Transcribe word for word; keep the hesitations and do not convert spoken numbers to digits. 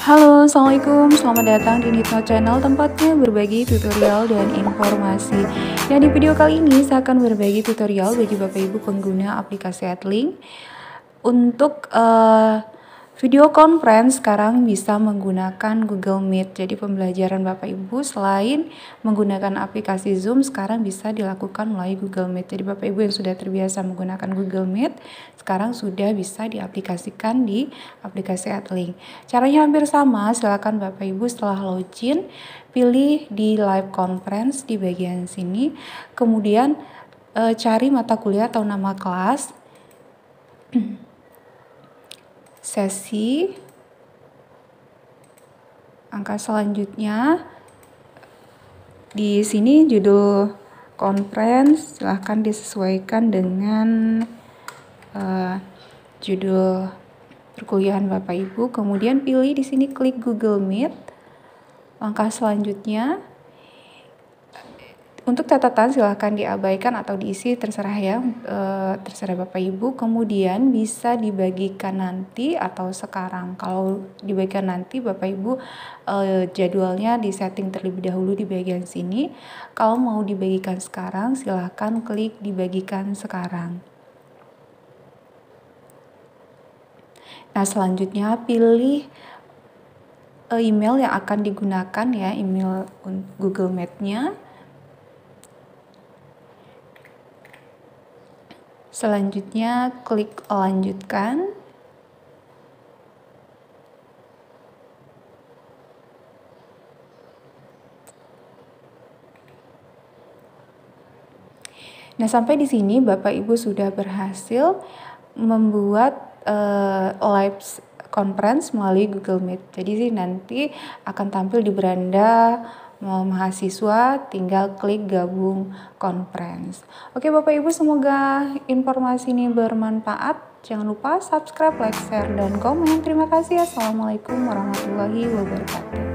Halo, Assalamualaikum. Selamat datang di Nitno Channel, tempatnya berbagi tutorial dan informasi. Dan di video kali ini saya akan berbagi tutorial bagi Bapak Ibu pengguna aplikasi Adlink untuk uh, video conference. Sekarang bisa menggunakan Google Meet. Jadi pembelajaran Bapak Ibu selain menggunakan aplikasi Zoom, sekarang bisa dilakukan melalui Google Meet. Jadi Bapak Ibu yang sudah terbiasa menggunakan Google Meet, sekarang sudah bisa diaplikasikan di aplikasi Adlink. Caranya hampir sama. Silakan Bapak Ibu setelah login, pilih di live conference di bagian sini, kemudian e, cari mata kuliah atau nama kelas, sesi, angka selanjutnya. Di sini judul conference silahkan disesuaikan dengan uh, judul perkuliahan Bapak Ibu. Kemudian pilih di sini klik Google Meet. Langkah selanjutnya, untuk catatan silahkan diabaikan atau diisi, terserah ya, e, terserah Bapak Ibu. Kemudian bisa dibagikan nanti atau sekarang. Kalau dibagikan nanti, Bapak Ibu e, jadwalnya disetting terlebih dahulu di bagian sini. Kalau mau dibagikan sekarang, silahkan klik dibagikan sekarang. Nah, selanjutnya pilih e, email yang akan digunakan ya, email Google Meet-nya. Selanjutnya klik lanjutkan. Nah, sampai di sini Bapak Ibu sudah berhasil membuat uh, live conference melalui Google Meet. Jadi sih nanti akan tampil di beranda mahasiswa, tinggal klik gabung conference. Oke Bapak Ibu, semoga informasi ini bermanfaat. Jangan lupa subscribe, like, share, dan komen. Terima kasih. Assalamualaikum warahmatullahi wabarakatuh.